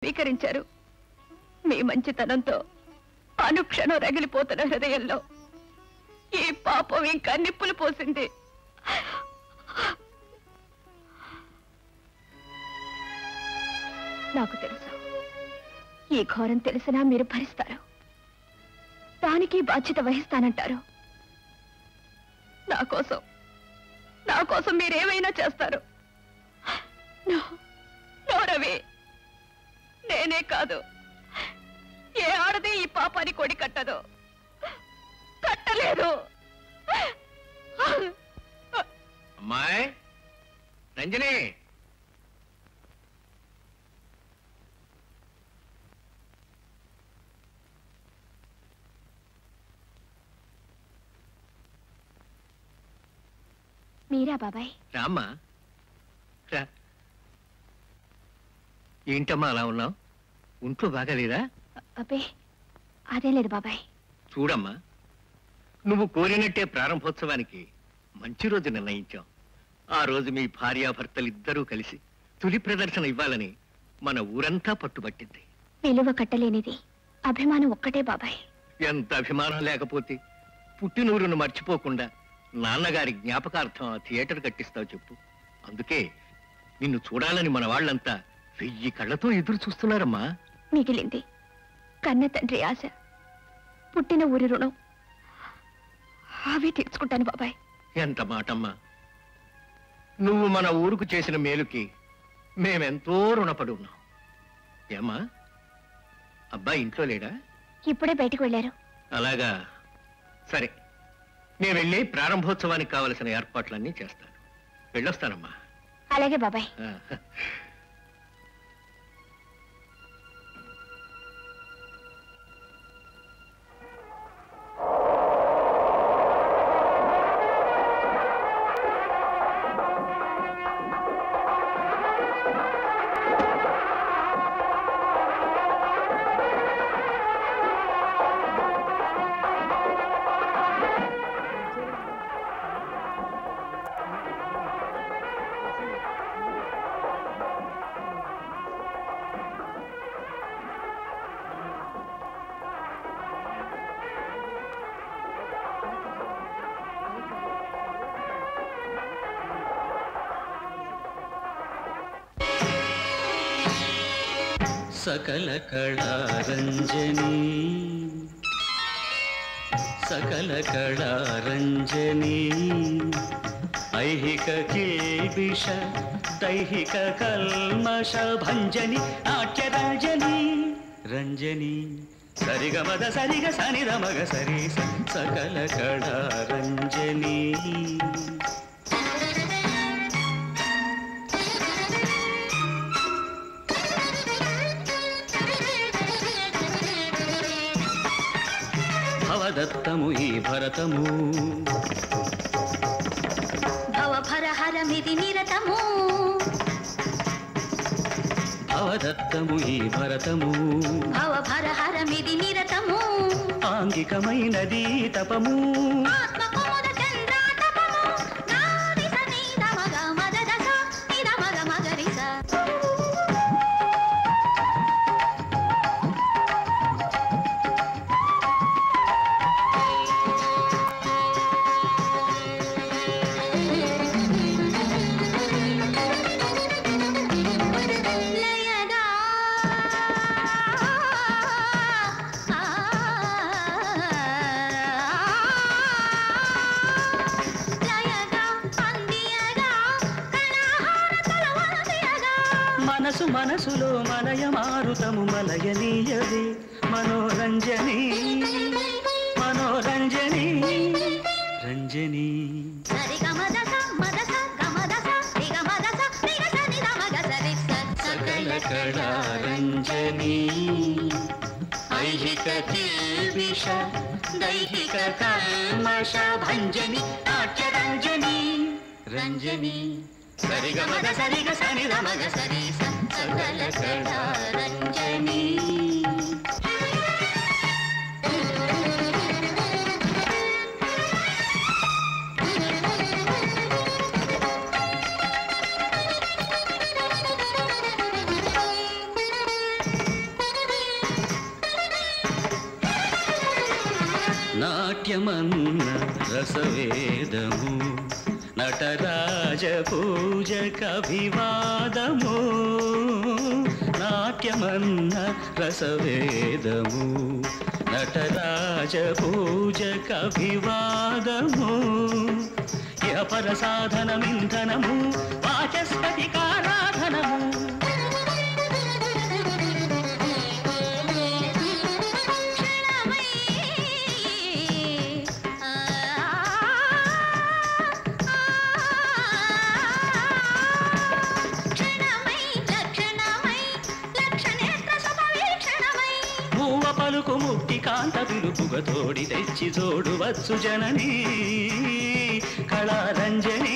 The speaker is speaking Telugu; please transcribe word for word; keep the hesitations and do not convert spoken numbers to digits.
స్వీకరించారు. మీ మంచితనంతో అనుక్షణం రగిలిపోతున్న హృదయంలో ఈ పాపం ఇంకా నిప్పులు పోసింది. నాకు తెలుసు, ఈ ఘోరం తెలిసినా మీరు భరిస్తారు, దానికి బాధ్యత వహిస్తానంటారు. నా కోసం నా కోసం మీరేమైనా చేస్తారు. రవి, నేనే కాదు, ఏ ఆడది ఈ పాపాన్ని కొడి కట్టదు, కట్టలేదు. అమ్మాయి రంజని, మీరా బాబాయ్? రామ్మా రా. ఏంటమ్మా అలా ఉన్నావు? ఒంట్లో బాగాలేదా? అబ్బే అదే లేదు బాబాయ్. చూడమ్మా, నువ్వు కోరినట్టే ప్రారంభోత్సవానికి మంచి రోజు నిర్ణయించాం. ఆ రోజు మీ భార్యాభర్తలిద్దరూ కలిసి తొలి ప్రదర్శన ఇవ్వాలని మన ఊరంతా పట్టుబట్టింది. విలువ కట్టలేనిది అభిమానం ఒక్కటే బాబాయ్. ఎంత అభిమానం లేకపోతే పుట్టినూరును మర్చిపోకుండా నాన్నగారి జ్ఞాపకార్థం ఆ థియేటర్ కట్టిస్తావు చెప్పు. అందుకే నిన్ను చూడాలని మన వాళ్ళంతా వెయ్యి కళ్ళతో ఎదురు చూస్తున్నారమ్మా. మిగిలింది కన్న తండ్రి ఆశ, పుట్టిన ఊరి రుణం, అవి తీర్చుకుంటాను బాబాయ్. ఎంత మాటమ్మా! నువ్వు మన ఊరుకు చేసిన మేలుకి మేమెంతో రుణపడి ఉన్నాం. ఏమ్మా, అబ్బాయి ఇంట్లో లేడా? ఇప్పుడే బయటకు వెళ్ళారు. అలాగా, సరే, నేను వెళ్ళి ప్రారంభోత్సవానికి కావలసిన ఏర్పాట్లన్నీ చేస్తాను. వెళ్ళొస్తానమ్మా. అలాగే బాబాయ్. सकल कलारंजनी सकल कलारंजनी ऐहिक किल्बिष दैहिक कल्मष भंजनी नाट्यरंजनी रंजनी सरिगमद सरिग सनिधमग सरि सकल कलारंजनी भवदत्तमु ई भरतमु भवभरहरमिति निरतमु भवदत्तमु ई भरतमु भवभरहरमिति निरतमु आंगिकमैनदी तपमु आत्मकुमुद चन्द्रातपमु नादि सनीध मग मददस निध मग मगरिस మనసు మనసులో మలయ మారుతము మలయనీయవే మనోరంజని మనోరంజని రంజని सकल कलारंजनी ऐहिक किल्बिष दैहिक कल्मष भंजनी नाट्यरंजनी रंजनी सरिगमद सरिग सनिधमग सरि सकल कलारंजनी నాట్యమన్న రసవేదము నటరాజ పూజకభివాదము నాట్యమన్న రసవేదము నటరాజ పూజకభివాదము యపర సాధనమింధనము వాచస్పతికారాధనము పలుకు ముక్తి కాంత పిలుపుగ తోడి తెచ్చి చూడువచ్చు జననీ కళారంజనీ